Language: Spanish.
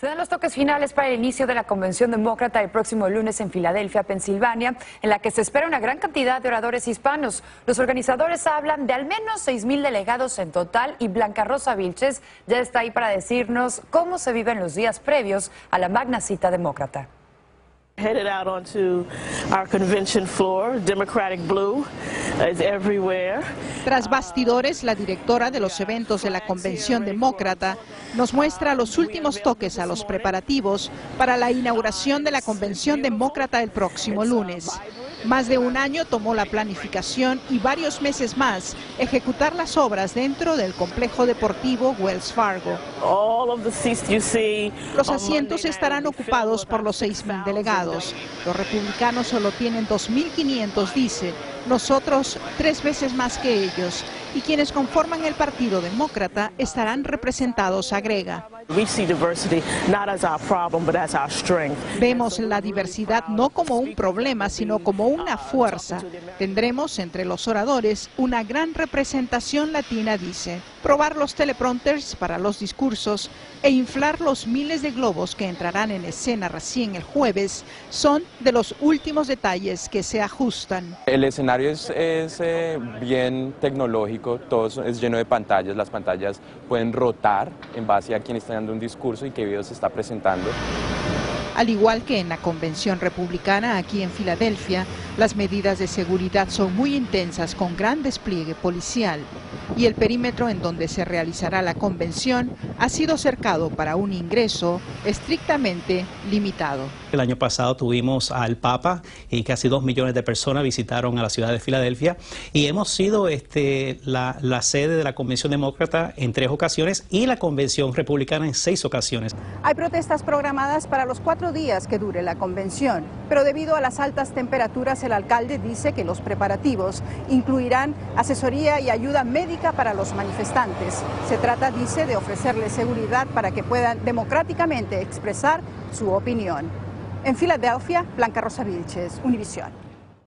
Se dan los toques finales para el inicio de la Convención Demócrata el próximo lunes en Filadelfia, Pensilvania, en la que se espera una gran cantidad de oradores hispanos. Los organizadores hablan de al menos 6,000 delegados en total y Blanca Rosa Vilches ya está ahí para decirnos cómo se viven los días previos a la magna cita demócrata. Headed out onto our convention floor, Democratic blue is everywhere. Tras bastidores, la directora de los eventos de la Convención Demócrata nos muestra los últimos toques a los preparativos para la inauguración de la Convención Demócrata el próximo lunes. Más de un año tomó la planificación y varios meses más ejecutar las obras dentro del complejo deportivo Wells Fargo. Los asientos estarán ocupados por los 6,000 delegados. Los republicanos solo tienen 2,500, dice. Nosotros 3 veces más que ellos. Y quienes conforman el Partido Demócrata estarán representados, agrega. Vemos la diversidad no como un problema, sino como una fuerza. Tendremos entre los oradores una gran representación latina, dice. Probar los teleprompters para los discursos e inflar los miles de globos que entrarán en escena recién el jueves son de los últimos detalles que se ajustan. El escenario es bien tecnológico, todo es lleno de pantallas, las pantallas pueden rotar en base a quién está dando un discurso y qué video se está presentando. Al igual que en la convención republicana aquí en Filadelfia, las medidas de seguridad son muy intensas con gran despliegue policial y el perímetro en donde se realizará la convención ha sido cercado para un ingreso estrictamente limitado. El año pasado tuvimos al Papa y casi 2 millones de personas visitaron a la ciudad de Filadelfia y hemos sido la sede de la Convención Demócrata en 3 ocasiones y la Convención Republicana en 6 ocasiones. Hay protestas programadas para los 4 días que dure la convención, pero debido a las altas temperaturas el alcalde dice que los preparativos incluirán asesoría y ayuda médica para los manifestantes. Se trata, dice, de ofrecerles seguridad para que puedan democráticamente expresar su opinión. En Filadelfia, Blanca Rosa Vilches, Univisión.